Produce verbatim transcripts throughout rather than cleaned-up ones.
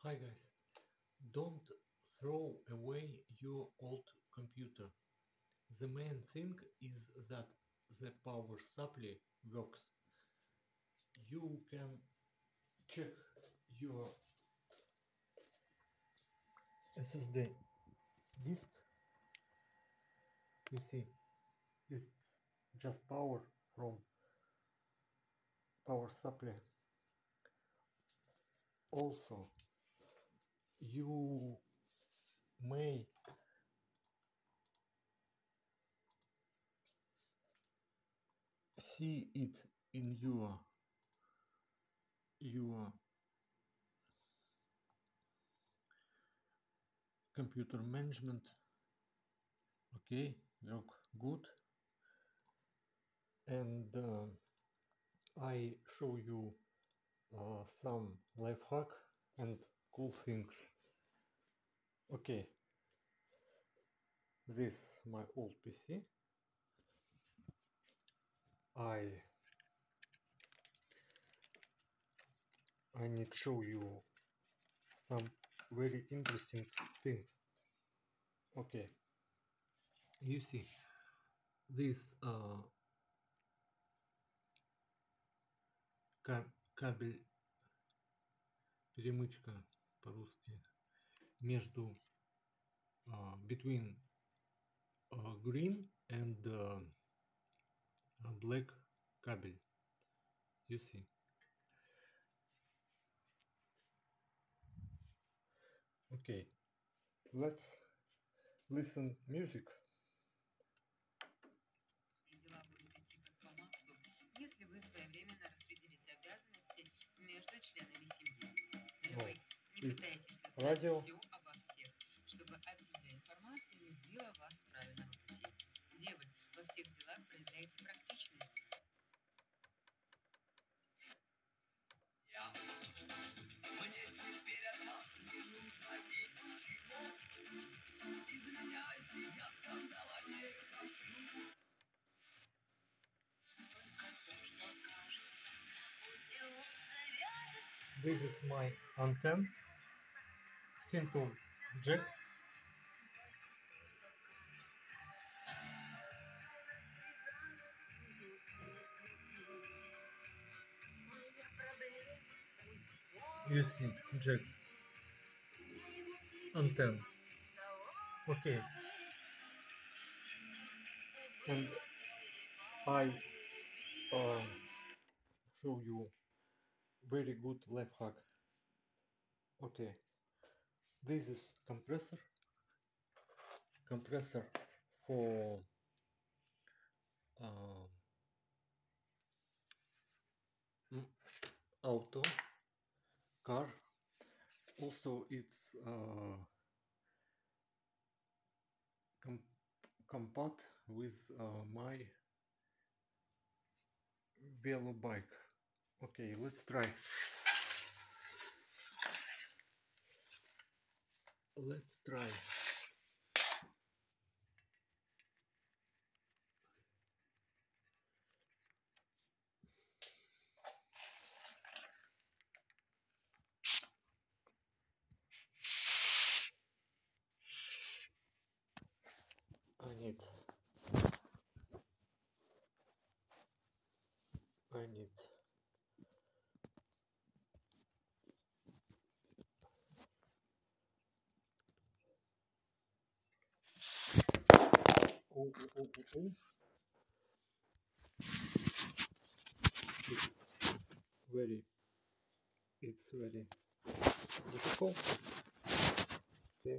Hi guys, don't throw away your old computer. The main thing is that the power supply works. You can check your S S D disk. You see, it's just power from power supply. Also, you may see it in your your computer management. Okay, work good, and uh, I show you uh, some life hack and cool things. Okay, this my old P C. I I need to show you some very interesting things. Okay, you see this uh, ка- кабель перемычка по-русски между uh, between uh, green and uh, black кабель. You see. Okay, let's listen music. И дела будут идти как по маслу, если вы своевременно распределите обязанности между членами семьи. Первый, не It's пытайтесь узнать radio. все обо всех, чтобы обильная информация не сбила вас с правильного пути. Девы, во всех делах проявляйте практичность. Я. Мне теперь от вас не нужно ничего. Изменяйте, я скандала не хочу. This is my antenna, simple jack. You see, jack, antenna. Okay, and I uh, show you very good life hack. Okay, this is compressor, compressor for uh, auto car. Also, it's uh, com compact with uh, my Velo bike. Okay, let's try. Let's try. I need I need oh, oh, oh, oh, oh. It's very it's very difficult. Okay.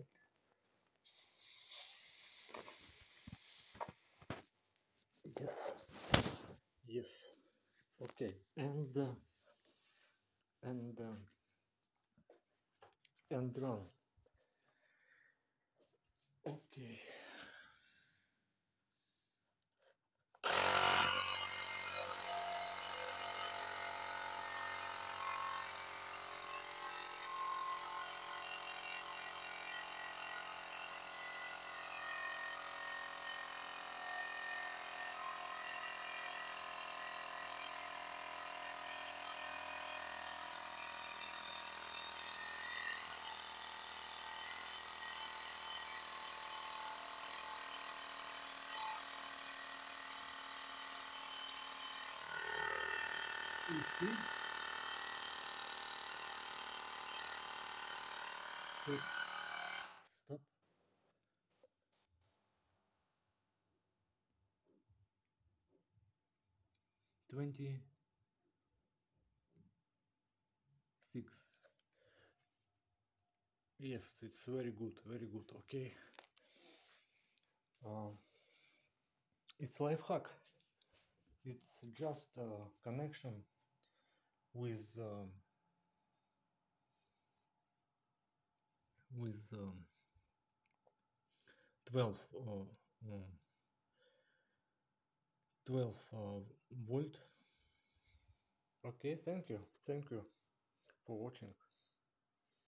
Yes. Yes. Okay. And uh, and uh, and run. Okay. you see? Wait, stop. Twenty six. Yes, it's very good, very good. Okay. Uh, it's life hack. It's just a connection with um, with um, twelve uh, um, twelve uh, volt. Okay, thank you, thank you for watching.